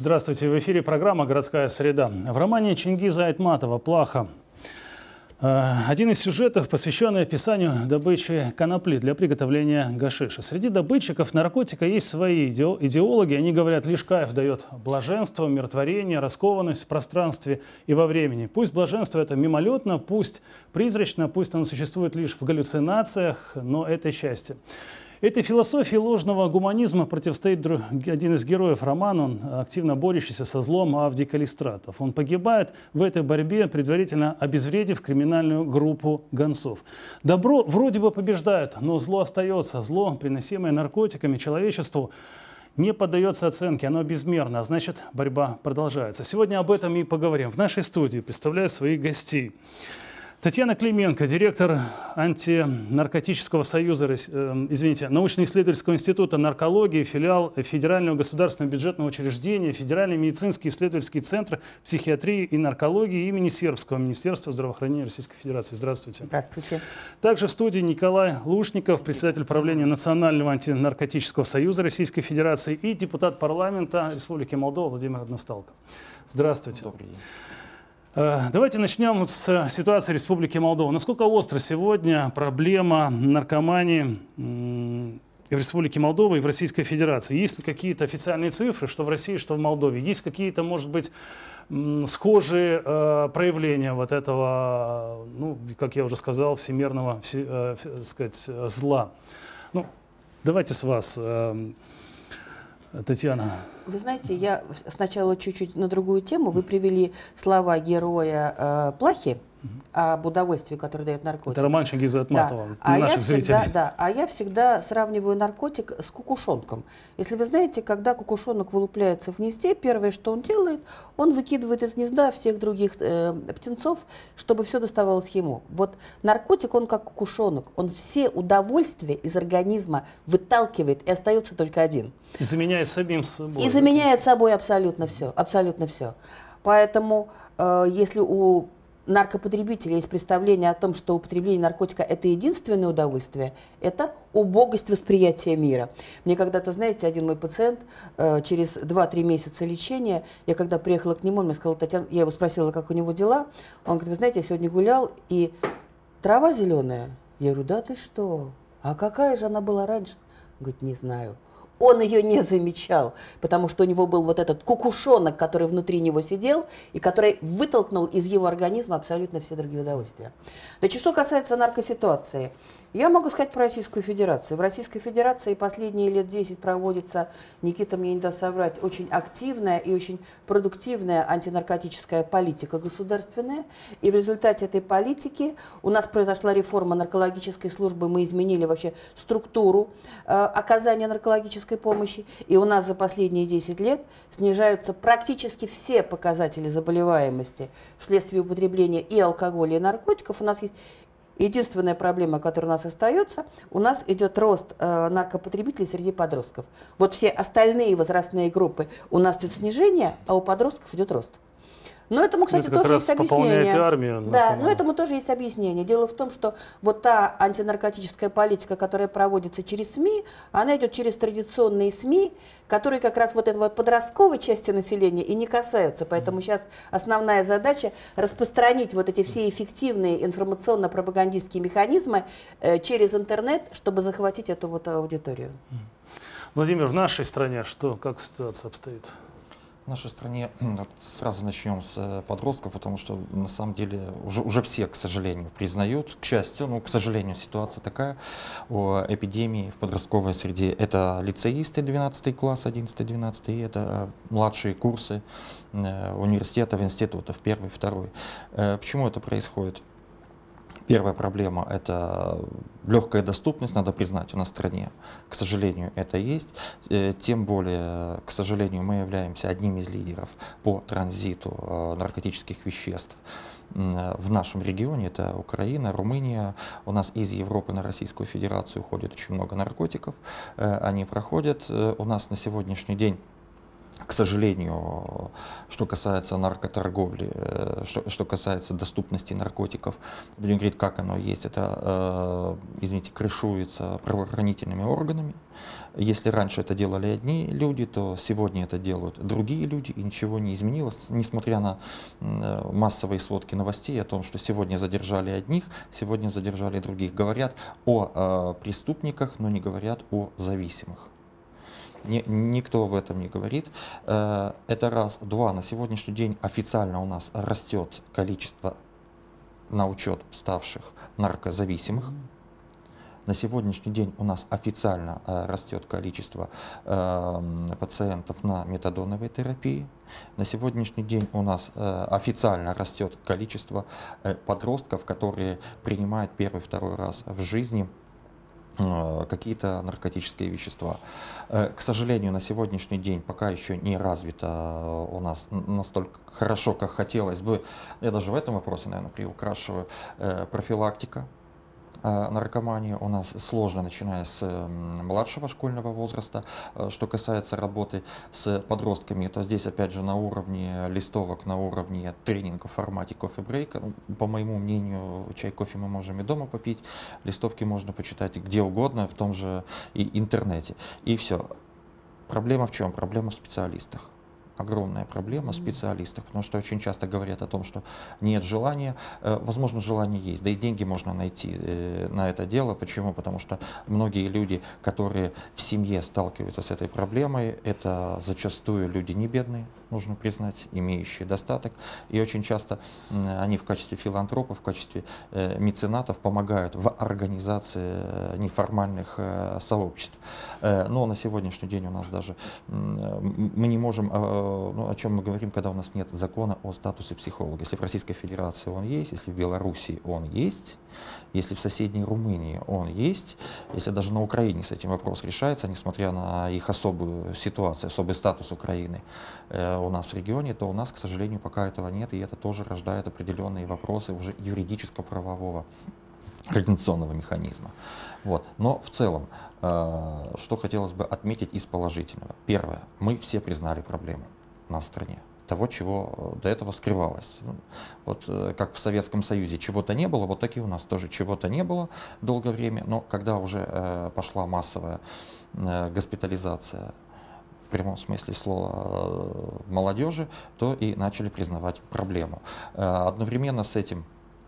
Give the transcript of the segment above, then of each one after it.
Здравствуйте, в эфире программа «Городская среда». В романе Чингиза Айтматова «Плаха» один из сюжетов, посвященный описанию добычи конопли для приготовления гашиша. Среди добытчиков наркотика есть свои идеологи. Они говорят, лишь кайф дает блаженство, умиротворение, раскованность в пространстве и во времени. Пусть блаженство это мимолетно, пусть призрачно, пусть оно существует лишь в галлюцинациях, но это счастье. Этой философии ложного гуманизма противостоит один из героев романа, он активно борющийся со злом, Авдий Калистратов. Он погибает в этой борьбе, предварительно обезвредив криминальную группу гонцов. Добро вроде бы побеждает, но зло остается. Зло, приносимое наркотиками человечеству, не поддается оценке, оно безмерно, а значит, борьба продолжается. Сегодня об этом и поговорим. В нашей студии представляю своих гостей. Татьяна Клименко, директор антинаркотического союза, научно-исследовательского института наркологии, филиал Федерального государственного бюджетного учреждения, Федеральный медицинский исследовательский центр психиатрии и наркологии имени Сербского Министерства здравоохранения Российской Федерации. Здравствуйте. Здравствуйте. Также в студии Николай Лушников, председатель правления Национального антинаркотического союза Российской Федерации и депутат парламента Республики Молдова Владимир Односталков. Здравствуйте. Добрый день. Давайте начнем с ситуации Республики Молдова. Насколько остро сегодня проблема наркомании в Республике Молдова и в Российской Федерации? Есть ли какие-то официальные цифры, что в России, что в Молдове? Есть какие-то, может быть, схожие проявления вот этого, ну, как я уже сказал, всемирного, зла? Ну, давайте с вас, Татьяна. Вы знаете, я сначала чуть-чуть на другую тему. Вы привели слова героя Плахи об удовольствии, которое дает наркотик. Это роман Чингиза Айтматова, да. для наших зрителей. А я всегда сравниваю наркотик с кукушонком. Если вы знаете, когда кукушонок вылупляется в гнезде, первое, что он делает, он выкидывает из гнезда всех других птенцов, чтобы все доставалось ему. Вот наркотик, он как кукушонок, он все удовольствия из организма выталкивает, и остается только один. И заменяет самим собой. И заменяет собой абсолютно все, абсолютно все. Поэтому, если у наркопотребителя есть представление о том, что употребление наркотика – это единственное удовольствие, это убогость восприятия мира. Мне когда-то, знаете, один мой пациент через 2-3 месяца лечения, я когда приехала к нему, он мне сказал: Татьяна, я его спросила, как у него дела, он говорит: вы знаете, я сегодня гулял, и трава зеленая. Я говорю: да ты что? А какая же она была раньше? Он говорит: не знаю. Он ее не замечал, потому что у него был вот этот кукушонок, который внутри него сидел и который вытолкнул из его организма абсолютно все другие удовольствия. Значит, что касается наркоситуации, я могу сказать про Российскую Федерацию. В Российской Федерации последние лет 10 проводится, Никита мне не даст соврать, очень активная и очень продуктивная антинаркотическая политика государственная. И в результате этой политики у нас произошла реформа наркологической службы, мы изменили вообще структуру оказания наркологической помощи, и у нас за последние 10 лет снижаются практически все показатели заболеваемости вследствие употребления и алкоголя, и наркотиков. У нас есть единственная проблема, которая у нас остается, у нас идет рост наркопотребителей среди подростков. Вот все остальные возрастные группы у нас идет снижение, а у подростков идет рост. Но этому, кстати, тоже есть объяснение. Армию, да, но этому тоже есть объяснение. Дело в том, что вот та антинаркотическая политика, которая проводится через СМИ, она идет через традиционные СМИ, которые как раз вот этой вот подростковой части населения и не касаются. Поэтому сейчас основная задача распространить вот эти все эффективные информационно-пропагандистские механизмы через интернет, чтобы захватить эту вот аудиторию. Владимир, в нашей стране как ситуация обстоит? В нашей стране, сразу начнем с подростков, потому что на самом деле уже все, к сожалению, признают, к счастью, ну, к сожалению, ситуация такая о эпидемии в подростковой среде. Это лицеисты 12 класс, 11-12, и это младшие курсы университетов, институтов, 1-й, 2-й. Почему это происходит? Первая проблема – это легкая доступность, надо признать, у нас в стране, к сожалению, это есть. Тем более, к сожалению, мы являемся одним из лидеров по транзиту наркотических веществ в нашем регионе. Это Украина, Румыния. У нас из Европы на Российскую Федерацию уходит очень много наркотиков. Они проходят. У нас на сегодняшний день К сожалению, что касается наркоторговли, что касается доступности наркотиков, будем говорить, как оно есть, это, извините, крышуется правоохранительными органами. Если раньше это делали одни люди, то сегодня это делают другие люди, и ничего не изменилось, несмотря на массовые сводки новостей о том, что сегодня задержали одних, сегодня задержали других. Говорят о преступниках, но не говорят о зависимых. Никто об этом не говорит. Это раз. Два. На сегодняшний день официально у нас растет количество на учет ставших наркозависимых. На сегодняшний день у нас официально растет количество пациентов на метадоновой терапии. На сегодняшний день у нас официально растет количество подростков, которые принимают первый-второй раз в жизни какие-то наркотические вещества. К сожалению, на сегодняшний день пока еще не развито у нас настолько хорошо, как хотелось бы. Я даже в этом вопросе, наверное, приукрашиваю. Профилактика наркомании у нас сложно, начиная с младшего школьного возраста. Что касается работы с подростками, то здесь опять же на уровне листовок, на уровне тренингов в формате кофе-брейка. По моему мнению, чай, кофе мы можем и дома попить, листовки можно почитать где угодно, в том же и интернете. И все. Проблема в чем? Проблема в специалистах. Огромная проблема специалистов, потому что очень часто говорят о том, что нет желания. Возможно, желание есть, да и деньги можно найти на это дело. Почему? Потому что многие люди, которые в семье сталкиваются с этой проблемой, это зачастую люди не бедные, нужно признать, имеющие достаток. И очень часто они в качестве филантропов, в качестве меценатов помогают в организации неформальных сообществ. Но на сегодняшний день у нас даже мы не можем... Ну, о чем мы говорим, когда у нас нет закона о статусе психолога. Если в Российской Федерации он есть, если в Белоруссии он есть, если в соседней Румынии он есть, если даже на Украине с этим вопрос решается, несмотря на их особую ситуацию, особый статус Украины у нас в регионе, то у нас, к сожалению, пока этого нет, и это тоже рождает определенные вопросы уже юридическо-правового организационного механизма. Вот. Но в целом, что хотелось бы отметить из положительного. Первое. Мы все признали проблему на стране. Того, чего до этого скрывалось. Вот как в Советском Союзе чего-то не было, вот так и у нас тоже чего-то не было долгое время. Но когда уже пошла массовая госпитализация, в прямом смысле слова, молодежи, то и начали признавать проблему. Одновременно с этим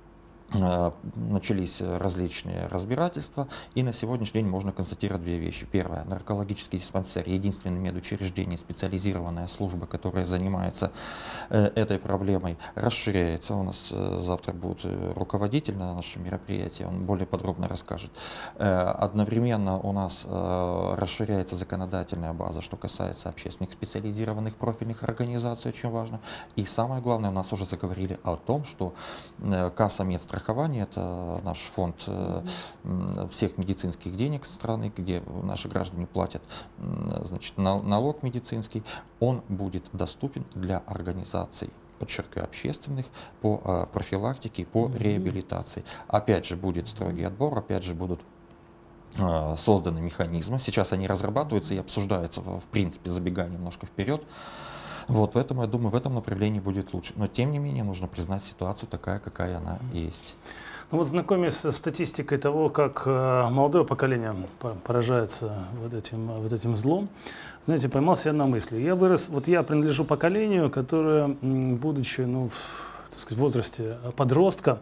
начались различные разбирательства, и на сегодняшний день можно констатировать две вещи. Первое. Наркологический диспансер — единственное медучреждение, специализированная служба, которая занимается этой проблемой, расширяется. У нас завтра будет руководитель на нашем мероприятии, он более подробно расскажет. Одновременно у нас расширяется законодательная база, что касается общественных специализированных профильных организаций, очень важно. И самое главное, у нас уже заговорили о том, что касса медстрахования, это наш фонд всех медицинских денег страны, где наши граждане платят, значит, налог медицинский, он будет доступен для организаций, подчеркиваю, общественных, по профилактике, по реабилитации. Опять же будет строгий отбор, опять же будут созданы механизмы. Сейчас они разрабатываются и обсуждаются, в принципе, забегая немножко вперед. Вот, поэтому, я думаю, в этом направлении будет лучше. Но, тем не менее, нужно признать ситуацию такая, какая она есть. Ну вот, знакомясь со статистикой того, как молодое поколение поражается вот этим злом, знаете, поймался я на мысли. Я вырос, вот я принадлежу поколению, которое, будучи, ну, так сказать, в возрасте подростка,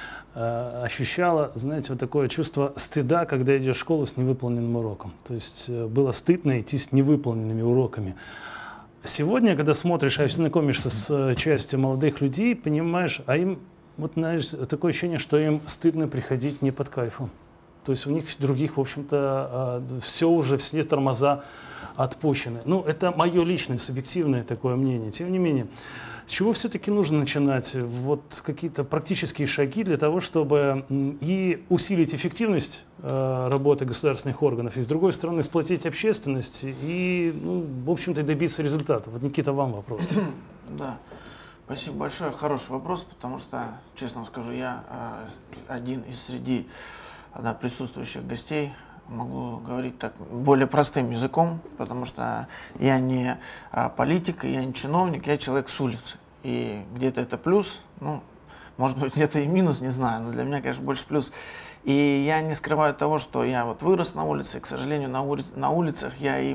ощущала, знаете, вот такое чувство стыда, когда идешь в школу с невыполненным уроком. То есть было стыдно идти с невыполненными уроками. Сегодня, когда смотришь, знакомишься с частью молодых людей, понимаешь, а им, вот, знаешь, такое ощущение, что им стыдно приходить не под кайфом. То есть у них других, в общем-то, все уже, все тормоза отпущены. Ну, это мое личное, субъективное такое мнение. Тем не менее, с чего все-таки нужно начинать? Вот какие-то практические шаги для того, чтобы и усилить эффективность работы государственных органов, и, с другой стороны, сплотить общественность и, ну, в общем-то, добиться результата. Вот, Никита, вам вопрос. Да, спасибо большое. Хороший вопрос, потому что, честно скажу, я один из среди присутствующих гостей могу говорить так более простым языком, потому что я не политик, я не чиновник, я человек с улицы. И где-то это плюс, ну, может быть, где-то и минус, не знаю, но для меня, конечно, больше плюс. И я не скрываю того, что я вот вырос на улице, и, к сожалению, на улицах я и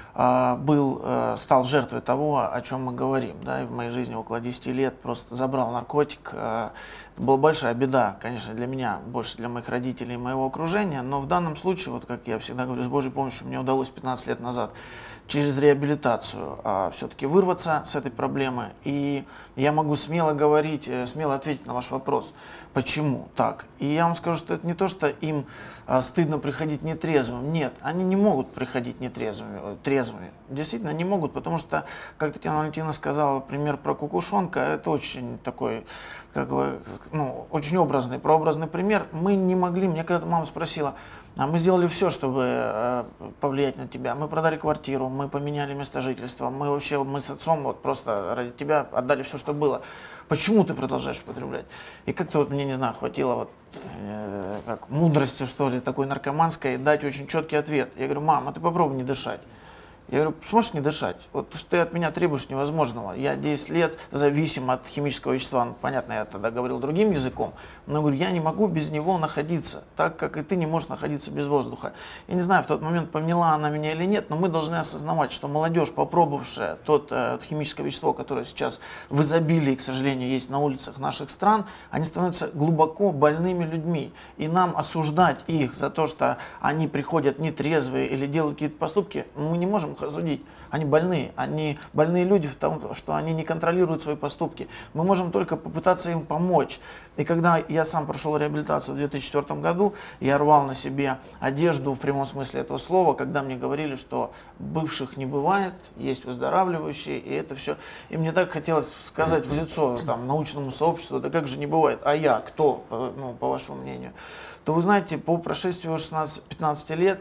стал жертвой того, о чем мы говорим. Да, и в моей жизни около 10 лет просто забрал наркотик. Это была большая беда, конечно, для меня, больше для моих родителей и моего окружения. Но в данном случае, вот как я всегда говорю, с Божьей помощью мне удалось 15 лет назад через реабилитацию все-таки вырваться с этой проблемы. И я могу смело говорить, смело ответить на ваш вопрос, почему так. И я вам скажу, что это не то, что им стыдно приходить нетрезвым. Нет, они не могут приходить трезвыми. Действительно не могут, потому что, как Татьяна Валентиновна сказала, пример про кукушонка, это очень такой, как бы, ну, очень прообразный пример. Мы не могли, мне когда-то мама спросила, а мы сделали все, чтобы повлиять на тебя. Мы продали квартиру, мы поменяли место жительства, мы с отцом вот просто ради тебя отдали все, что было. Почему ты продолжаешь употреблять? И как-то вот мне, не знаю, хватило вот как мудрости, что ли, такой наркоманской, дать очень четкий ответ. Я говорю, мам, а ты попробуй не дышать. Я говорю, сможешь не дышать? Вот что ты от меня требуешь невозможного. Я 10 лет зависим от химического вещества. Ну, понятно, я тогда говорил другим языком. Но говорю, я не могу без него находиться, так как и ты не можешь находиться без воздуха. Я не знаю, в тот момент поняла она меня или нет, но мы должны осознавать, что молодежь, попробовавшая химическое вещество, которое сейчас в изобилии, к сожалению, есть на улицах наших стран, они становятся глубоко больными людьми. И нам осуждать их за то, что они приходят нетрезвые или делают какие-то поступки, мы не можем их осудить. Они больные люди в том, что они не контролируют свои поступки. Мы можем только попытаться им помочь. И когда я сам прошел реабилитацию в 2004 году, я рвал на себе одежду в прямом смысле этого слова, когда мне говорили, что бывших не бывает, есть выздоравливающие, и это все. И мне так хотелось сказать в лицо научному сообществу, да как же не бывает, а я кто, по вашему мнению? То вы знаете, по прошествию 16-15 лет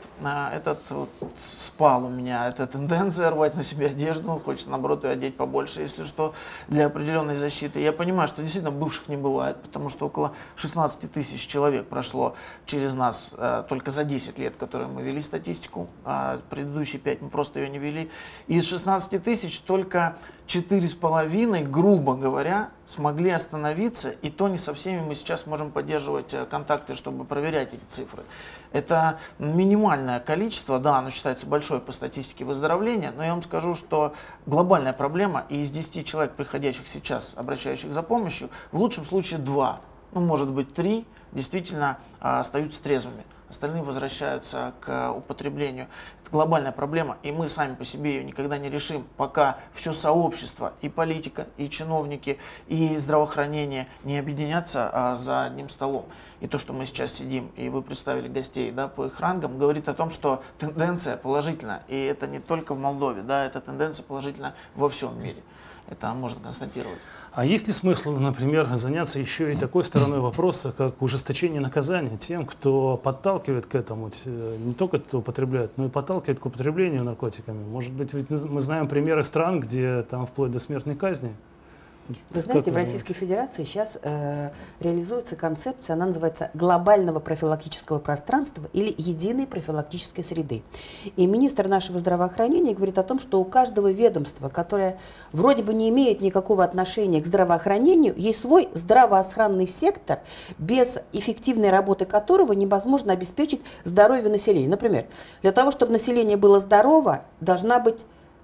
спал у меня эта тенденция рвать на себе одежду, хочется наоборот ее одеть побольше, если что, для определенной защиты. Я понимаю, что действительно бывших не бывает, потому что около 16 тысяч человек прошло через нас только за 10 лет, которые мы вели статистику, а предыдущие 5 мы просто ее не вели. И из 16 тысяч только 4,5, грубо говоря, смогли остановиться, и то не со всеми мы сейчас можем поддерживать контакты, чтобы проверять эти цифры. Это минимальное количество, да, оно считается большое по статистике выздоровления, но я вам скажу, что глобальная проблема, и из 10 человек, приходящих сейчас, обращающих за помощью, в лучшем случае 2, может быть 3, действительно остаются трезвыми. Остальные возвращаются к употреблению. Это глобальная проблема, и мы сами по себе ее никогда не решим, пока все сообщество, и политика, и чиновники, и здравоохранение не объединятся за одним столом. И то, что мы сейчас сидим, и вы представили гостей, да, по их рангам, говорит о том, что тенденция положительна. И это не только в Молдове, да, эта тенденция положительна во всем мире. Это можно констатировать. А есть ли смысл, например, заняться еще и такой стороной вопроса, как ужесточение наказания тем, кто подталкивает к этому, не только кто употребляет, но и подталкивает к употреблению наркотиками? Может быть, мы знаем примеры стран, где там вплоть до смертной казни? Вы знаете, в Российской Федерации сейчас реализуется концепция, она называется глобального профилактического пространства или единой профилактической среды. И министр нашего здравоохранения говорит о том, что у каждого ведомства, которое вроде бы не имеет никакого отношения к здравоохранению, есть свой здравоохранный сектор, без эффективной работы которого невозможно обеспечить здоровье населения. Например, для того, чтобы население было здорово, должна быть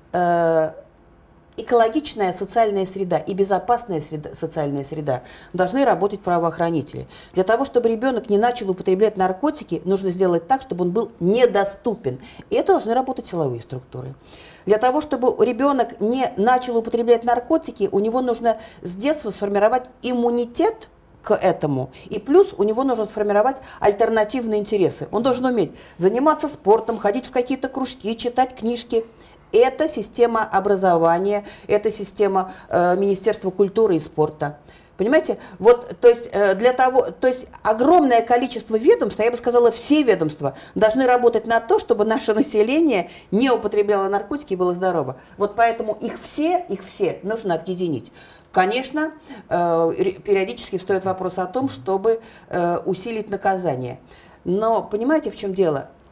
экологичная социальная среда и безопасная социальная среда, должны работать правоохранители. Для того, чтобы ребенок не начал употреблять наркотики, нужно сделать так, чтобы он был недоступен. И это должны работать силовые структуры. Для того, чтобы ребенок не начал употреблять наркотики, у него нужно с детства сформировать иммунитет к этому. И плюс у него нужно сформировать альтернативные интересы. Он должен уметь заниматься спортом, ходить в какие-то кружки, читать книжки. Это система образования, это система Министерства культуры и спорта. Понимаете? Вот, то есть огромное количество ведомств, я бы сказала, все ведомства должны работать на то, чтобы наше население не употребляло наркотики и было здорово. Вот поэтому их все нужно объединить. Конечно, периодически встает вопрос о том, чтобы усилить наказание. Но понимаете, в чем дело?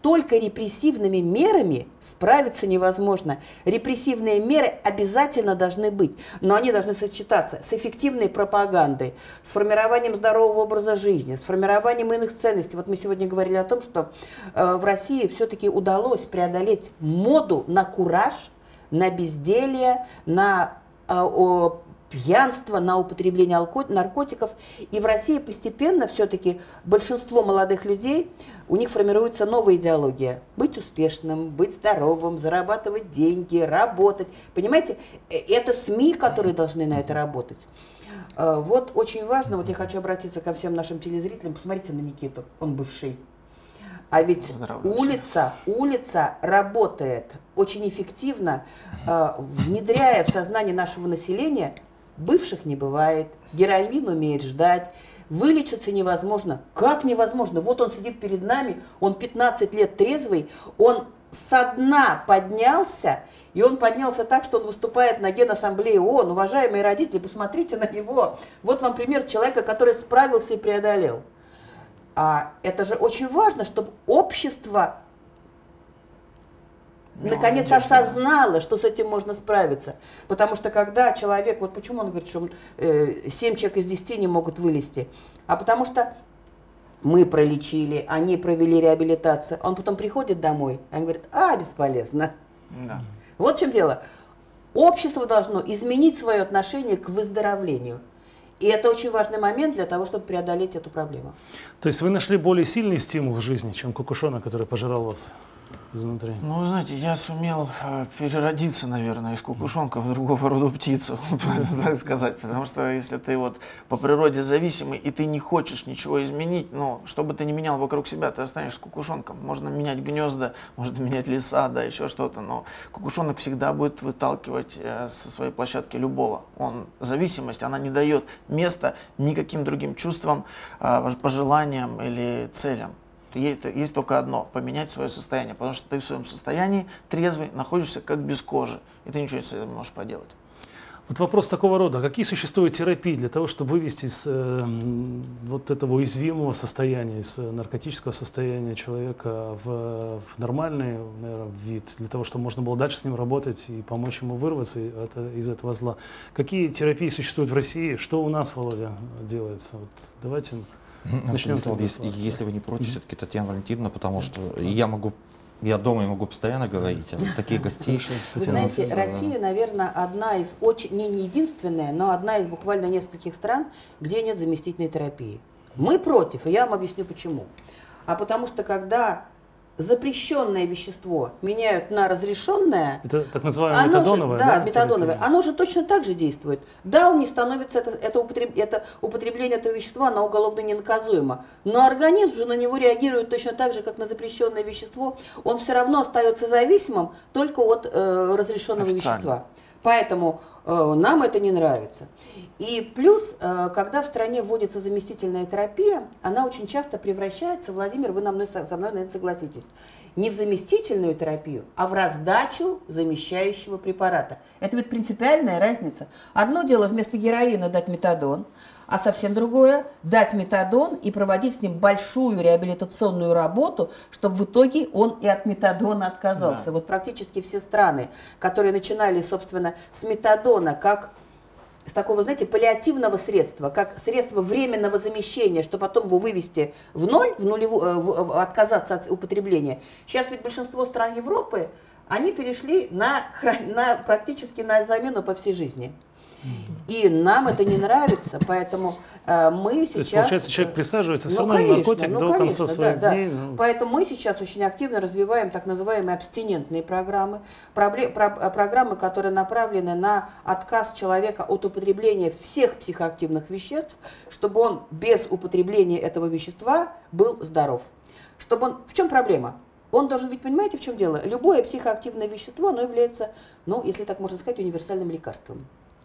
только репрессивными мерами справиться невозможно. Репрессивные меры обязательно должны быть, но они должны сочетаться с эффективной пропагандой, с формированием здорового образа жизни, с формированием иных ценностей. Вот мы сегодня говорили о том, что в России все-таки удалось преодолеть моду на кураж, на безделье, на пьянство, на употребление наркотиков. И в России постепенно все-таки большинство молодых людей, у них формируется новая идеология. Быть успешным, быть здоровым, зарабатывать деньги, работать. Понимаете, это СМИ, которые должны на это работать. Вот очень важно, вот я хочу обратиться ко всем нашим телезрителям. Посмотрите на Никиту, он бывший. А ведь улица работает очень эффективно, внедряя в сознание нашего населения: бывших не бывает, героин умеет ждать, вылечиться невозможно. Как невозможно? Вот он сидит перед нами, он 15 лет трезвый, он со дна поднялся, и он поднялся так, что он выступает на Генассамблее ООН. Уважаемые родители, посмотрите на него. Вот вам пример человека, который справился и преодолел. А это же очень важно, чтобы общество наконец осознало, что с этим можно справиться. Потому что когда человек, вот почему он говорит, что 7 человек из 10 не могут вылезти, а потому что мы пролечили, они провели реабилитацию, он потом приходит домой, а он говорит: бесполезно. Да. Вот в чем дело. Общество должно изменить свое отношение к выздоровлению. И это очень важный момент для того, чтобы преодолеть эту проблему. То есть вы нашли более сильный стимул в жизни, чем кукушонок, который пожирал вас изнутри? Ну, знаете, я сумел переродиться, наверное, из кукушонка в другого рода птицу, так сказать. Потому что если ты вот по природе зависимый, и ты не хочешь ничего изменить, ну, что бы ты ни менял вокруг себя, ты останешься кукушонком. Можно менять гнезда, можно менять леса, да, еще что-то, но кукушонок всегда будет выталкивать со своей площадки любого. Зависимость, она не дает места никаким другим чувствам, пожеланиям или целям. Есть только одно – поменять свое состояние, потому что ты в своем состоянии трезвый, находишься как без кожи, и ты ничего с этим не можешь поделать. Вот вопрос такого рода. Какие существуют терапии для того, чтобы вывести из вот этого уязвимого состояния, из наркотического состояния человека в нормальный, наверное, вид, для того, чтобы можно было дальше с ним работать и помочь ему вырваться из этого зла? Какие терапии существуют в России? Что у нас, Володя, делается? Вот давайте... Если вы не против, все-таки, Татьяна Валентиновна, потому что я дома могу постоянно говорить, а таких гостей... Вы знаете, Россия, наверное, одна из, не единственная, но одна из буквально нескольких стран, где нет заместительной терапии. Мы против, и я вам объясню почему. А потому что когда запрещенное вещество меняют на разрешенное... Это так называемое метадоновое, да? Да, метадоновое. Оно же точно так же действует. Да, он не становится, это употребление этого вещества, оно уголовно ненаказуемо. Но организм же на него реагирует точно так же, как на запрещенное вещество. Он все равно остается зависимым только от разрешенного вещества. Поэтому нам это не нравится. И плюс, когда в стране вводится заместительная терапия, она очень часто превращается, Владимир, вы со мной, наверное, согласитесь, не в заместительную терапию, а в раздачу замещающего препарата. Это ведь принципиальная разница. Одно дело вместо героина дать метадон, а совсем другое – дать метадон и проводить с ним большую реабилитационную работу, чтобы в итоге он и от метадона отказался. Да. Вот практически все страны, которые начинали, собственно, с метадона, как с такого, знаете, паллиативного средства, как средство временного замещения, чтобы потом его вывести в ноль, отказаться от употребления. Сейчас ведь большинство стран Европы, они перешли практически на замену по всей жизни. И нам это не нравится, поэтому мы сейчас... То есть, получается, человек присаживается все равно на наркотик до конца своих дней. Да. Поэтому мы сейчас очень активно развиваем так называемые абстинентные программы, программы, которые направлены на отказ человека от употребления всех психоактивных веществ, чтобы он без употребления этого вещества был здоров. В чем проблема? Он должен, ведь понимаете, в чем дело? Любое психоактивное вещество, оно является, ну, если так можно сказать, универсальным лекарством.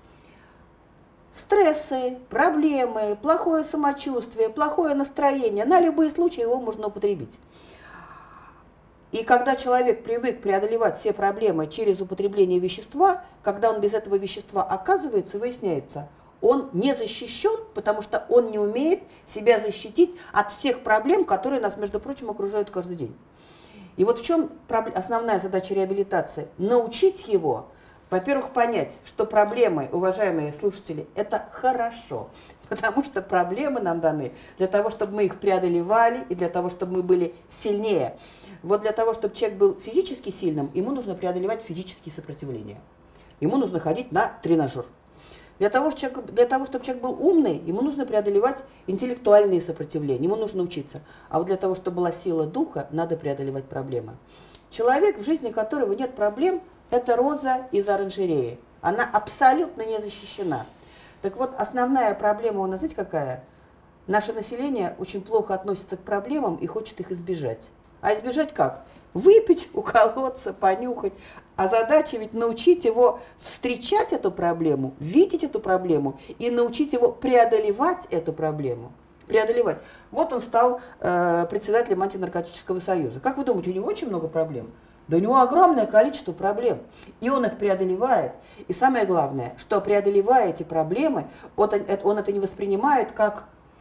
Стрессы, проблемы, плохое самочувствие, плохое настроение, на любые случаи его можно употребить. И когда человек привык преодолевать все проблемы через употребление вещества, когда он без этого вещества оказывается, выясняется, он не защищен, потому что он не умеет себя защитить от всех проблем, которые нас, между прочим, окружают каждый день. И вот в чем основная задача реабилитации? Научить его, во-первых, понять, что проблемы, уважаемые слушатели, это хорошо. Потому что проблемы нам даны для того, чтобы мы их преодолевали и для того, чтобы мы были сильнее. Вот для того, чтобы человек был физически сильным, ему нужно преодолевать физические сопротивления. Ему нужно ходить на тренажер. Для того, чтобы человек был умный, ему нужно преодолевать интеллектуальные сопротивления, ему нужно учиться. А вот для того, чтобы была сила духа, надо преодолевать проблемы. Человек, в жизни которого нет проблем, это роза из оранжереи. Она абсолютно не защищена. Так вот, основная проблема у нас, знаете, какая? Наше население очень плохо относится к проблемам и хочет их избежать. А избежать как? Выпить, уколоться, понюхать. А задача ведь научить его встречать эту проблему, видеть эту проблему и научить его преодолевать эту проблему. Преодолевать. Вот он стал председателем антинаркотического союза. Как вы думаете, у него очень много проблем? Да у него огромное количество проблем. И он их преодолевает. И самое главное, что преодолевая эти проблемы, он это не воспринимает как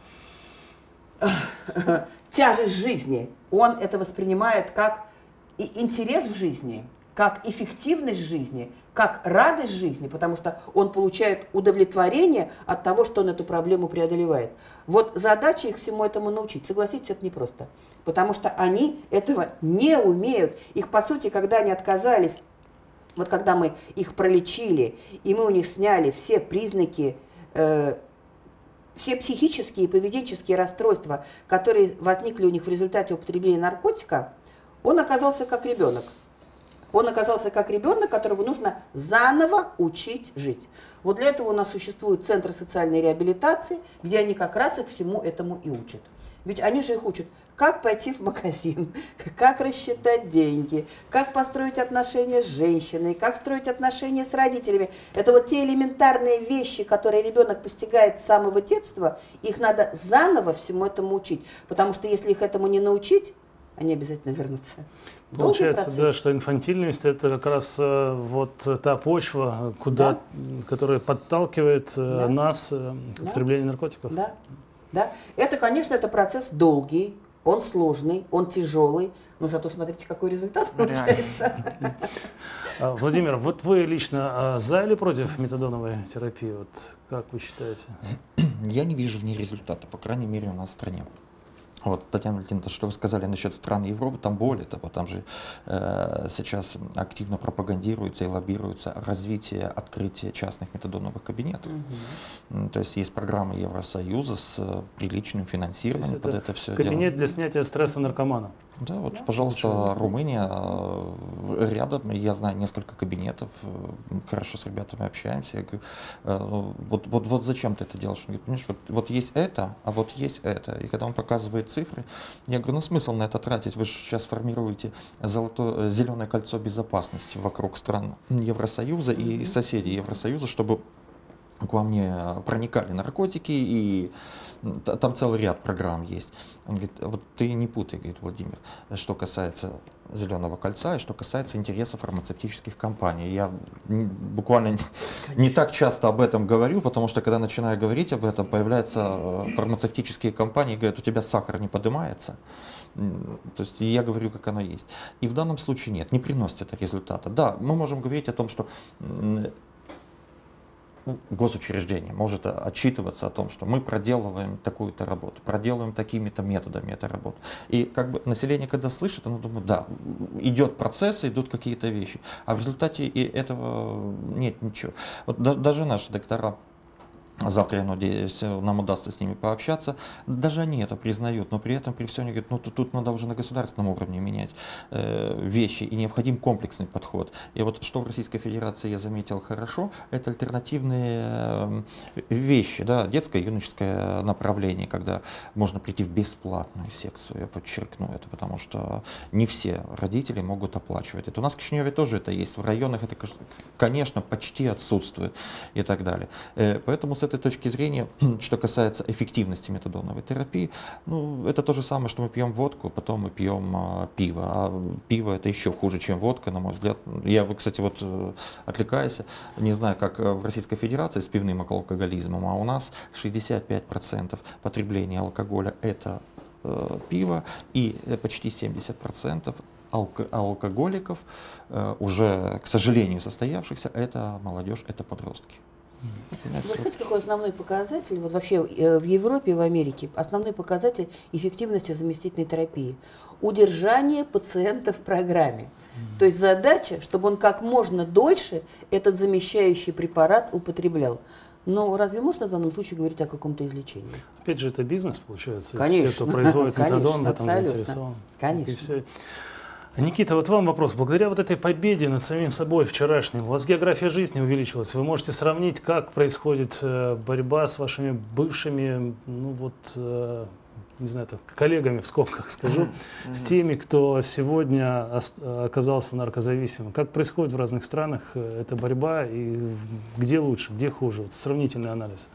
тяжесть жизни. Он это воспринимает как интерес в жизни, как эффективность жизни, как радость жизни, потому что он получает удовлетворение от того, что он эту проблему преодолевает. Вот задача их всему этому научить. Согласитесь, это непросто, потому что они этого не умеют. Их, по сути, когда они отказались, вот когда мы их пролечили, и мы у них сняли все признаки, все психические и поведенческие расстройства, которые возникли у них в результате употребления наркотика, он оказался как ребенок. Он оказался как ребенок, которого нужно заново учить жить. Вот для этого у нас существуют центры социальной реабилитации, где они как раз их всему этому и учат. Ведь они же их учат, как пойти в магазин, как рассчитать деньги, как построить отношения с женщиной, как строить отношения с родителями. Это вот те элементарные вещи, которые ребенок постигает с самого детства, их надо заново всему этому учить. Потому что если их этому не научить, они обязательно вернутся. Получается, да, что инфантильность – это как раз вот та почва, куда, которая подталкивает нас к употреблению наркотиков. Да, да. Это, конечно, это процесс долгий, он сложный, он тяжелый, но зато смотрите, какой результат получается. Владимир, вот вы лично за или против метадоновой терапии? Вот как вы считаете? Я не вижу в ней результата, по крайней мере, у нас в стране. Вот, Татьяна Валентиновна, что вы сказали насчет стран Европы, там более того, там же сейчас активно пропагандируется и лоббируется развитие, открытие частных метадоновых кабинетов. То есть есть программа Евросоюза с приличным финансированием под это все дело. Кабинет для снятия стресса наркомана. Да, вот, пожалуйста, Румыния рядом, я знаю несколько кабинетов, хорошо с ребятами общаемся. Я говорю, вот зачем ты это делаешь? Он говорит, понимаешь, вот есть это, а вот есть это. И когда он показывает цифры, я говорю, ну смысл на это тратить? Вы же сейчас формируете зеленое кольцо безопасности вокруг стран Евросоюза и соседей Евросоюза, чтобы к вам не проникали наркотики, и там целый ряд программ есть. Он говорит, вот ты не путай, говорит Владимир, что касается зеленого кольца и что касается интересов фармацевтических компаний. Я буквально не так часто об этом говорю, потому что когда начинаю говорить об этом, появляются фармацевтические компании и говорят, у тебя сахар не поднимается. То есть я говорю, как оно есть. И в данном случае нет, не приносит это результата. Да, мы можем говорить о том, что госучреждение может отчитываться о том, что мы проделываем такую-то работу, проделываем такими-то методами эту работу. И как бы население, когда слышит, оно думает, да, идет процесс, идут какие-то вещи, а в результате этого нет ничего. Вот даже наши доктора, завтра, я надеюсь, нам удастся с ними пообщаться. Даже они это признают, но при этом, при всем, они говорят, ну тут надо уже на государственном уровне менять вещи, и необходим комплексный подход. И вот что в Российской Федерации я заметил хорошо, это альтернативные вещи, да, детско-юношеское направление, когда можно прийти в бесплатную секцию, я подчеркну это, потому что не все родители могут оплачивать это. У нас в Кишиневе тоже это есть, в районах это, конечно, почти отсутствует и так далее. Поэтому с этой точки зрения, что касается эффективности метадоновой терапии, ну, это то же самое, что мы пьем водку, потом мы пьем пиво. А пиво это еще хуже, чем водка, на мой взгляд. Я, кстати, вот отвлекаюсь, не знаю, как в Российской Федерации с пивным алкоголизмом, а у нас 65% потребления алкоголя это пиво и почти 70% алкоголиков, уже, к сожалению, состоявшихся, это молодежь, это подростки. Вы знаете, какой основной показатель, вот вообще в Европе и в Америке, основной показатель эффективности заместительной терапии? Удержание пациента в программе. То есть задача, чтобы он как можно дольше этот замещающий препарат употреблял. Но разве можно в данном случае говорить о каком-то излечении? Опять же, это бизнес, получается. Конечно. Те, кто производит метадон, в этом абсолютно. заинтересован. Конечно. Никита, вот вам вопрос. Благодаря вот этой победе над самим собой вчерашней, у вас география жизни увеличилась. Вы можете сравнить, как происходит борьба с вашими бывшими, ну вот, не знаю, так, коллегами, в скобках скажу, с теми, кто сегодня оказался наркозависимым. Как происходит в разных странах эта борьба и где лучше, где хуже? Вот сравнительный анализ.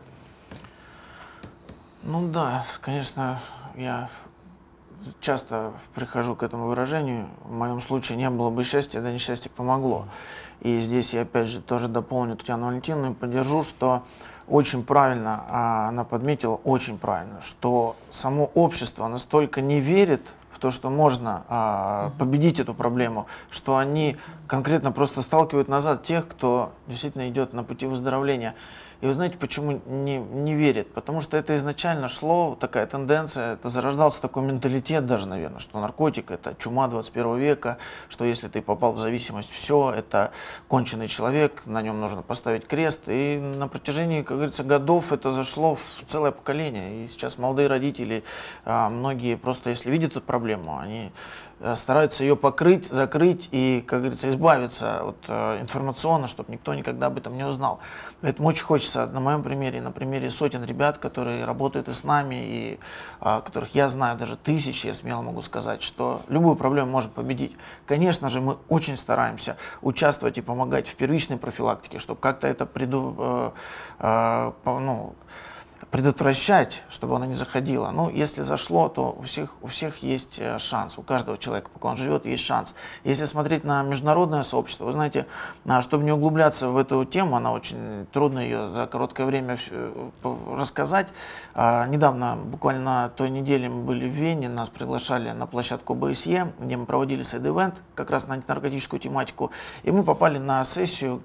Ну да, конечно, я часто прихожу к этому выражению. В моем случае не было бы счастья, да несчастье помогло. И здесь я опять же тоже дополню Татьяну Валентиновну и поддержу, что очень правильно она подметила, очень правильно, что само общество настолько не верит в то, что можно победить эту проблему, что они конкретно просто сталкивают назад тех, кто действительно идет на пути выздоровления. И вы знаете, почему не верит? Потому что это изначально шло, такая тенденция, это зарождался такой менталитет даже, наверное, что наркотик – это чума 21 века, что если ты попал в зависимость, все, это конченый человек, на нем нужно поставить крест. И на протяжении, как говорится, годов это зашло в целое поколение. И сейчас молодые родители, многие просто, если видят эту проблему, они стараются ее покрыть, закрыть и, как говорится, избавиться от информационно, чтобы никто никогда об этом не узнал. Поэтому очень хочется на моем примере, на примере сотен ребят, которые работают и с нами, и которых я знаю, даже тысячи, я смело могу сказать, что любую проблему может победить. Конечно же, мы очень стараемся участвовать и помогать в первичной профилактике, чтобы как-то это предотвращать, чтобы оно не заходило. Ну, если зашло, то у всех есть шанс, у каждого человека, пока он живет, есть шанс. Если смотреть на международное сообщество, вы знаете, чтобы не углубляться в эту тему, она очень трудно ее за короткое время рассказать. Недавно, буквально на той неделе мы были в Вене, нас приглашали на площадку ОБСЕ, где мы проводили сайд-ивент, как раз на антинаркотическую тематику, и мы попали на сессию,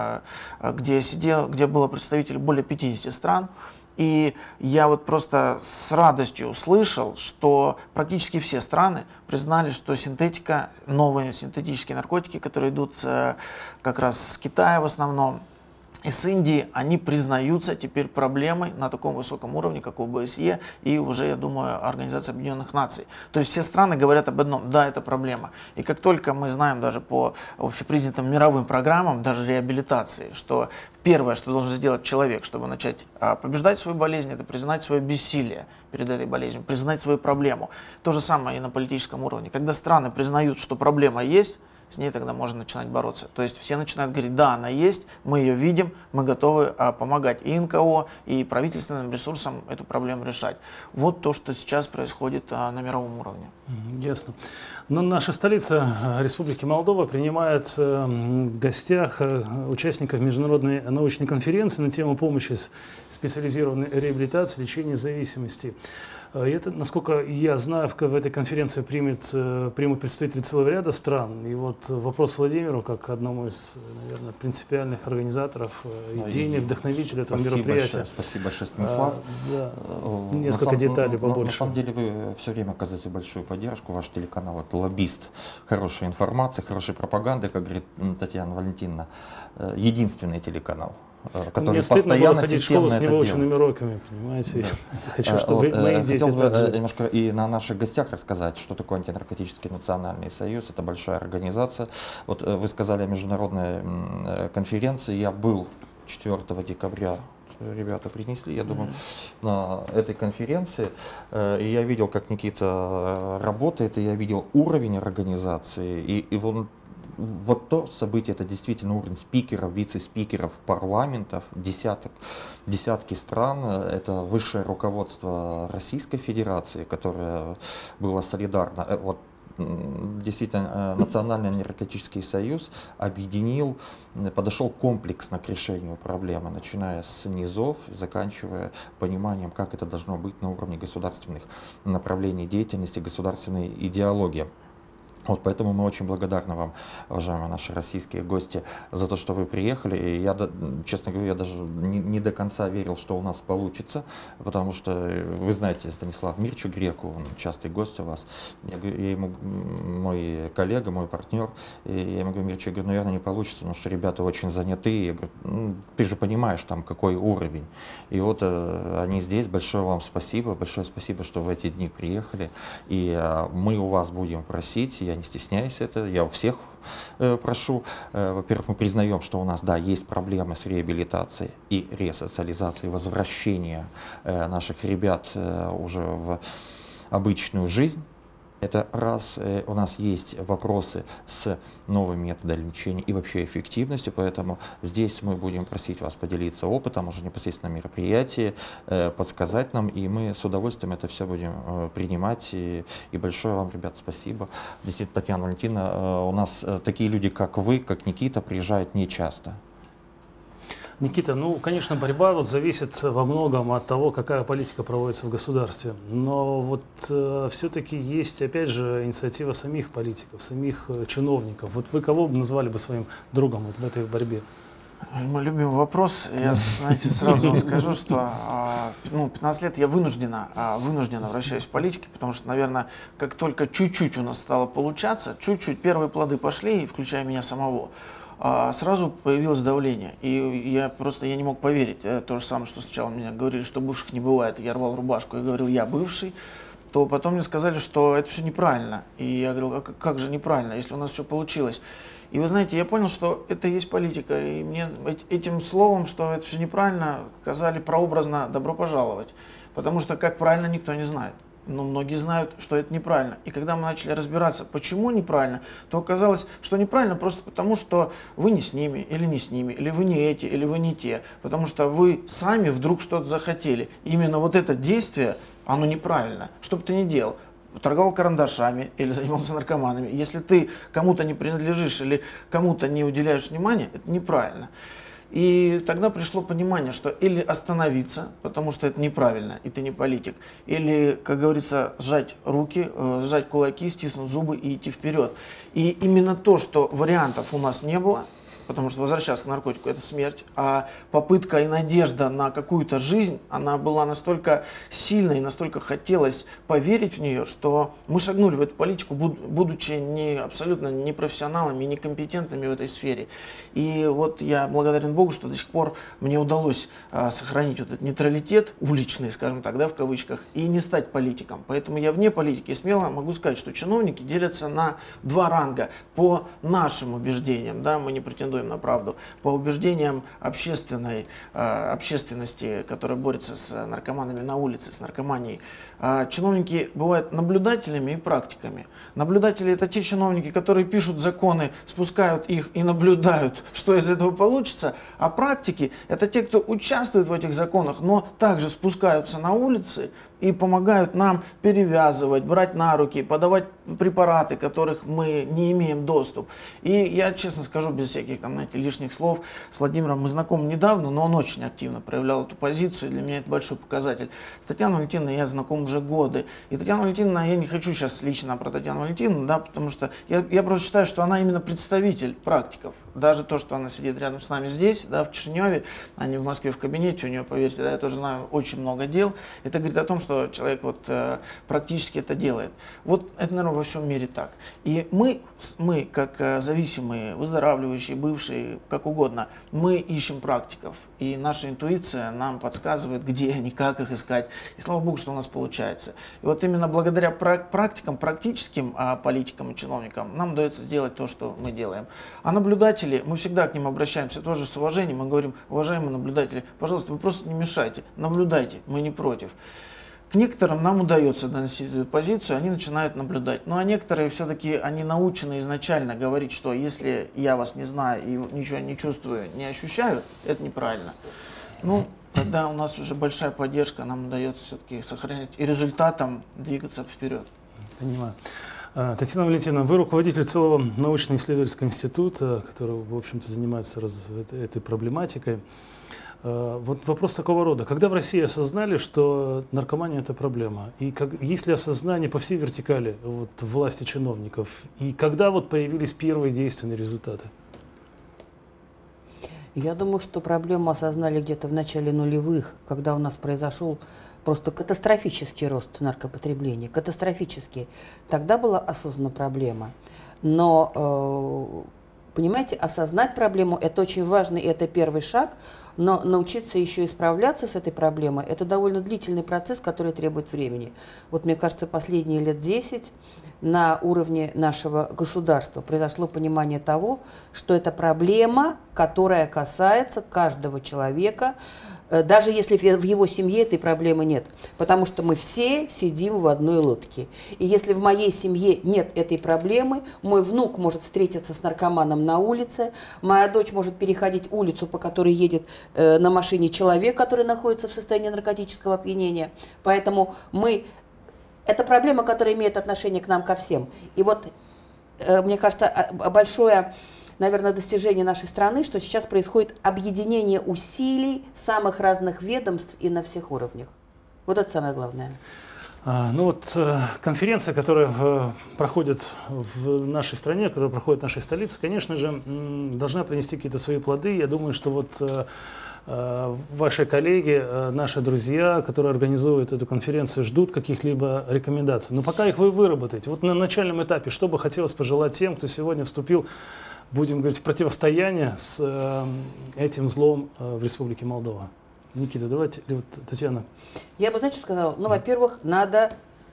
где было представители более 50 стран. И я вот просто с радостью услышал, что практически все страны признали, что синтетика, новые синтетические наркотики, которые идут как раз с Китая в основном, и с Индии, они признаются теперь проблемой на таком высоком уровне, как ОБСЕ и уже, я думаю, Организация Объединенных Наций. То есть все страны говорят об одном: да, это проблема. И как только мы знаем даже по общепризнанным мировым программам, даже реабилитации, что первое, что должен сделать человек, чтобы начать побеждать свою болезнь, это признать свое бессилие перед этой болезнью, признать свою проблему. То же самое и на политическом уровне. Когда страны признают, что проблема есть, с ней тогда можно начинать бороться. То есть все начинают говорить: да, она есть, мы ее видим, мы готовы помогать и НКО, и правительственным ресурсам эту проблему решать. Вот то, что сейчас происходит на мировом уровне. Ясно. Но наша столица Республики Молдова принимает в гостях участников международной научной конференции на тему помощи специализированной реабилитации, лечения зависимости. Это, насколько я знаю, в этой конференции примут представители целого ряда стран. И вот вопрос Владимиру, как одному из, наверное, принципиальных организаторов, идейных вдохновителей этого мероприятия. Спасибо большое, Станислав. Несколько деталей побольше. На самом деле вы все время оказываете большую поддержку. Ваш телеканал — это лоббист хорошей информации, хорошей пропаганды, как говорит Татьяна Валентиновна. Единственный телеканал, который постоянно системно это делает. Мне стыдно было ходить в школу с невыученными уроками, понимаете? Да. Хочу, чтобы мои дети... Хотелось бы немножко и на наших гостях рассказать, что такое Антинаркотический национальный союз. Это большая организация. Вот вы сказали о международной конференции. Я был 4 декабря. Ребята принесли, я думаю, на этой конференции. И я видел, как Никита работает, и я видел уровень организации. И вот то событие, это действительно уровень спикеров, вице-спикеров, парламентов, десятки стран. Это высшее руководство Российской Федерации, которое было солидарно. Вот, действительно, Национальный наркотический союз объединил, подошел комплексно к решению проблемы, начиная с низов, заканчивая пониманием, как это должно быть на уровне государственных направлений деятельности, государственной идеологии. Вот, поэтому мы очень благодарны вам, уважаемые наши российские гости, за то, что вы приехали. И я, честно говоря, я даже не до конца верил, что у нас получится, потому что вы знаете Станислав Мирчу Греку, он частый гость у вас. Я ему, мой коллега, мой партнер, и я ему говорю: Мирчу, я говорю, наверное, не получится, потому что ребята очень заняты. Я говорю, ну, ты же понимаешь, там какой уровень. И вот они здесь. Большое вам спасибо, большое спасибо, что в эти дни приехали. И мы у вас будем просить, я не стесняюсь это, я у всех прошу. Во-первых, мы признаем, что у нас, да, есть проблемы с реабилитацией и ресоциализацией, возвращения наших ребят уже в обычную жизнь. Это раз. У нас есть вопросы с новыми методами лечения и вообще эффективностью, поэтому здесь мы будем просить вас поделиться опытом уже непосредственно на мероприятии, подсказать нам, и мы с удовольствием это все будем принимать. И большое вам, ребят, спасибо. Действительно, Татьяна Валентиновна, у нас такие люди, как вы, как Никита, приезжают нечасто. Никита, ну, конечно, борьба вот зависит во многом от того, какая политика проводится в государстве. Но вот все-таки есть, опять же, инициатива самих политиков, самих чиновников. Вот вы кого бы назвали бы своим другом вот в этой борьбе? Мой любимый вопрос. Я, знаете, сразу вам скажу, что 15 лет я вынужденно вращаюсь в политике, потому что, наверное, как только чуть-чуть у нас стало получаться, чуть-чуть первые плоды пошли, включая меня самого, сразу появилось давление. И я не мог поверить. То же самое, что сначала мне говорили, что бывших не бывает. Я рвал рубашку и говорил, я бывший. То потом мне сказали, что это все неправильно. И я говорил, а как же неправильно, если у нас все получилось? И вы знаете, я понял, что это и есть политика. И мне этим словом, что это все неправильно, сказали прообразно «добро пожаловать». Потому что как правильно, никто не знает. Но многие знают, что это неправильно. И когда мы начали разбираться, почему неправильно, то оказалось, что неправильно просто потому, что вы не с ними, или вы не эти, или вы не те. Потому что вы сами вдруг что-то захотели. И именно вот это действие, оно неправильно. Что бы ты ни делал, торговал карандашами или занимался наркоманами. Если ты кому-то не принадлежишь или кому-то не уделяешь внимания, это неправильно. И тогда пришло понимание, что или остановиться, потому что это неправильно, и ты не политик, или, как говорится, сжать руки, сжать кулаки, стиснуть зубы и идти вперед. И именно то, что вариантов у нас не было, потому что возвращаться к наркотику – это смерть, а попытка и надежда на какую-то жизнь, она была настолько сильной, настолько хотелось поверить в нее, что мы шагнули в эту политику, будучи абсолютно непрофессионалами, некомпетентными в этой сфере. И вот я благодарен Богу, что до сих пор мне удалось сохранить вот этот нейтралитет, уличный, скажем так, да, в кавычках, и не стать политиком. Поэтому я вне политики, и смело могу сказать, что чиновники делятся на два ранга по нашим убеждениям, да, мы не претендуем на правду, по убеждениям общественности, которая борется с наркоманами на улице, с наркоманией. Чиновники бывают наблюдателями и практиками. Наблюдатели – это те чиновники, которые пишут законы, спускают их и наблюдают, что из этого получится. А практики – это те, кто участвует в этих законах, но также спускаются на улицы и помогают нам перевязывать, брать на руки, подавать препараты, которых мы не имеем доступ. И я честно скажу, без всяких там, знаете, лишних слов, с Владимиром мы знакомы недавно, но он очень активно проявлял эту позицию, и для меня это большой показатель. С Татьяной Валентиновной я знаком уже годы. И Татьяна Валентиновна, я не хочу сейчас лично про Татьяну Валентиновну, да, потому что я просто считаю, что она именно представитель практиков. Даже то, что она сидит рядом с нами здесь, да, в Кишиневе, а не в Москве в кабинете, у нее, поверьте, да, я тоже знаю очень много дел. Это говорит о том, что человек вот практически это делает. Вот это, наверное, во всем мире так. И мы как зависимые, выздоравливающие, бывшие, как угодно, мы ищем практиков. И наша интуиция нам подсказывает, где они, как их искать. И слава Богу, что у нас получается. И вот именно благодаря практикам, практическим политикам и чиновникам нам удается сделать то, что мы делаем. А наблюдатели, мы всегда к ним обращаемся тоже с уважением. Мы говорим, уважаемые наблюдатели, пожалуйста, вы просто не мешайте, наблюдайте, мы не против. К некоторым нам удается доносить эту позицию, они начинают наблюдать. Ну а некоторые все-таки, они научены изначально говорить, что если я вас не знаю и ничего не чувствую, не ощущаю, это неправильно. Ну, тогда у нас уже большая поддержка, нам удается все-таки сохранять и результатом двигаться вперед. Понимаю. Татьяна Валентиновна, вы руководитель целого научно-исследовательского института, который, в общем-то, занимается этой проблематикой. Вот вопрос такого рода. Когда в России осознали, что наркомания – это проблема? И есть ли осознание по всей вертикали вот, власти чиновников? И когда вот появились первые действенные результаты? Я думаю, что проблему осознали где-то в начале нулевых, когда у нас произошел просто катастрофический рост наркопотребления. Катастрофический. Тогда была осознана проблема. Но, понимаете, осознать проблему – это очень важно, и это первый шаг. Но научиться еще и справляться с этой проблемой – это довольно длительный процесс, который требует времени. Вот мне кажется, последние лет 10 на уровне нашего государства произошло понимание того, что это проблема, которая касается каждого человека, даже если в его семье этой проблемы нет. Потому что мы все сидим в одной лодке. И если в моей семье нет этой проблемы, мой внук может встретиться с наркоманом на улице, моя дочь может переходить улицу, по которой едет на машине человек, который находится в состоянии наркотического опьянения. Поэтому это проблема, которая имеет отношение к нам ко всем. И вот, мне кажется, большое, наверное, достижение нашей страны, что сейчас происходит объединение усилий самых разных ведомств и на всех уровнях. Вот это самое главное. Ну вот конференция, которая проходит в нашей стране, которая проходит в нашей столице, конечно же, должна принести какие-то свои плоды. Я думаю, что вот ваши коллеги, наши друзья, которые организуют эту конференцию, ждут каких-либо рекомендаций. Но пока их вы выработаете, вот на начальном этапе, что бы хотелось пожелать тем, кто сегодня вступил, будем говорить, в противостояние с этим злом в Республике Молдова? Никита, давайте, или вот Татьяна. Я бы, знаете, что сказала? Ну, во-первых, надо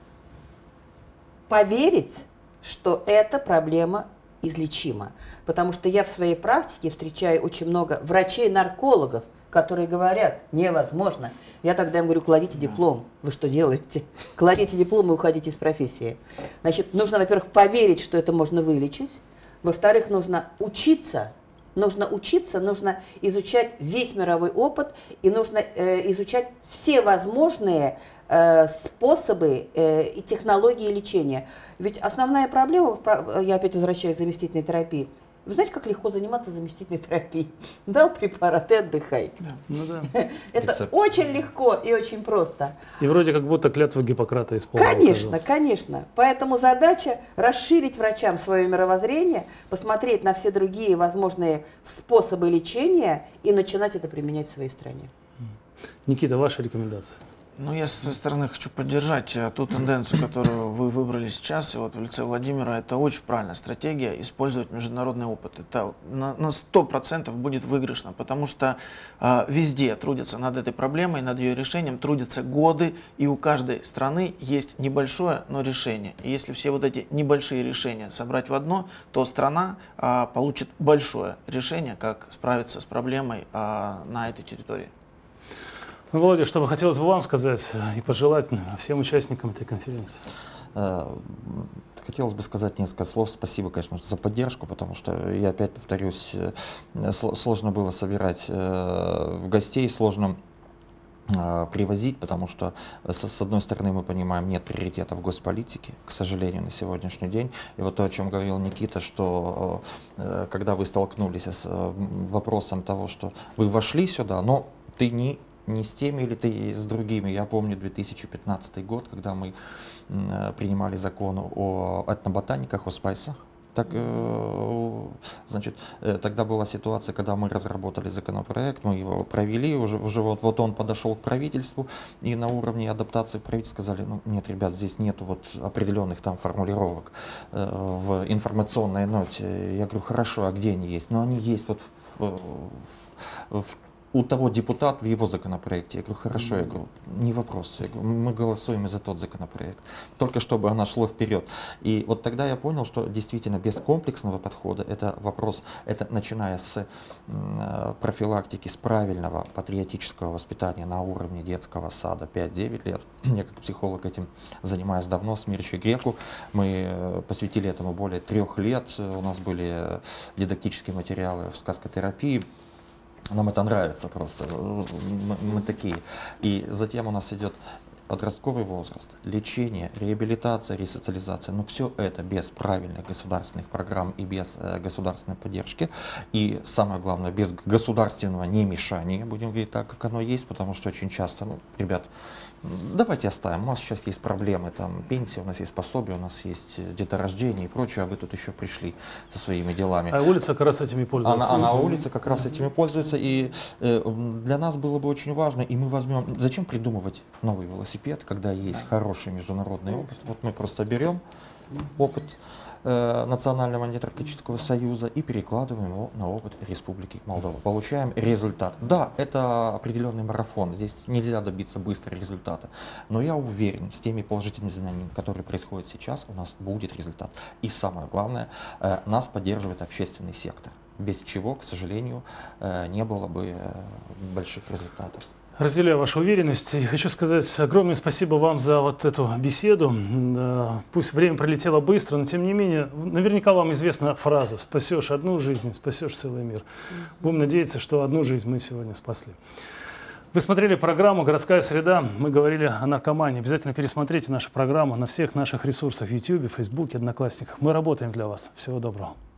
поверить, что эта проблема излечима. Потому что я в своей практике встречаю очень много врачей-наркологов, которые говорят, невозможно. Я тогда им говорю, кладите диплом. Вы что делаете? Кладите диплом и уходите из профессии. Значит, нужно, во-первых, поверить, что это можно вылечить. Во-вторых, нужно учиться. Нужно изучать весь мировой опыт, и нужно изучать все возможные способы и технологии лечения. Ведь основная проблема, я опять возвращаюсь к заместительной терапии, вы знаете, как легко заниматься заместительной терапией? Дал препарат и отдыхай. Ну, да. Это Рецепт. очень легко и очень просто. И вроде как будто клятву Гиппократа исполнил. Конечно, конечно. Поэтому задача расширить врачам свое мировоззрение, посмотреть на все другие возможные способы лечения и начинать это применять в своей стране. Никита, ваши рекомендации? Ну, я со своей стороны хочу поддержать ту тенденцию, которую вы выбрали сейчас, и вот в лице Владимира. Это очень правильная стратегия, использовать международный опыт. Это на 100% будет выигрышно, потому что везде трудятся над этой проблемой, над ее решением, трудятся годы, и у каждой страны есть небольшое, но решение. И если все вот эти небольшие решения собрать в одно, то страна получит большое решение, как справиться с проблемой на этой территории. Ну, Володя, что бы хотелось бы вам сказать и пожелать всем участникам этой конференции? Хотелось бы сказать несколько слов. Спасибо, конечно, за поддержку, потому что, я опять повторюсь, сложно было собирать гостей, сложно привозить, потому что, с одной стороны, мы понимаем, нет приоритета в госполитике, к сожалению, на сегодняшний день. И вот то, о чем говорил Никита, что когда вы столкнулись с вопросом того, что вы вошли сюда, но ты не с теми или ты с другими. Я помню 2015 год, когда мы принимали закон о этноботаниках, о спайсах. Так, значит, тогда была ситуация, когда мы разработали законопроект, мы его провели, уже вот он подошел к правительству, и на уровне адаптации в правительстве сказали, ну нет, ребят, здесь нету вот определенных там формулировок в информационной ноте. Я говорю, хорошо, а где они есть? Ну они есть вот у того депутата в его законопроекте. Я говорю, хорошо, я говорю, не вопрос. Я говорю, мы голосуем и за тот законопроект. Только чтобы она шло вперед. И вот тогда я понял, что действительно без комплексного подхода это вопрос, это начиная с профилактики, с правильного патриотического воспитания на уровне детского сада 5-9 лет. Я как психолог этим занимаюсь давно, с Мирчей Греку. Мы посвятили этому более 3 лет. У нас были дидактические материалы в сказкотерапии. Нам это нравится просто, мы такие. И затем у нас идет подростковый возраст, лечение, реабилитация, ресоциализация, но все это без правильных государственных программ и без государственной поддержки. И самое главное, без государственного немешания, будем говорить так, как оно есть, потому что очень часто, ну, ребят, давайте оставим, у нас сейчас есть проблемы, там, пенсия, у нас есть пособие, у нас есть деторождение и прочее, а вы тут еще пришли со своими делами. А улица как раз этими пользуется. А на улице как раз этими пользуется, и для нас было бы очень важно, и мы возьмем, зачем придумывать новый велосипед, когда есть хороший международный опыт. Вот мы просто берем опыт Национального антинаркотического союза и перекладываем его на опыт Республики Молдова. Получаем результат. Да, это определенный марафон, здесь нельзя добиться быстро результата, но я уверен, с теми положительными изменениями, которые происходят сейчас, у нас будет результат. И самое главное, нас поддерживает общественный сектор, без чего, к сожалению, не было бы больших результатов. Разделяю вашу уверенность и хочу сказать огромное спасибо вам за вот эту беседу. Пусть время пролетело быстро, но тем не менее, наверняка вам известна фраза «спасешь одну жизнь, спасешь целый мир». Будем надеяться, что одну жизнь мы сегодня спасли. Вы смотрели программу «Городская среда». Мы говорили о наркомании. Обязательно пересмотрите нашу программу на всех наших ресурсах в YouTube, Facebook, Одноклассниках. Мы работаем для вас. Всего доброго.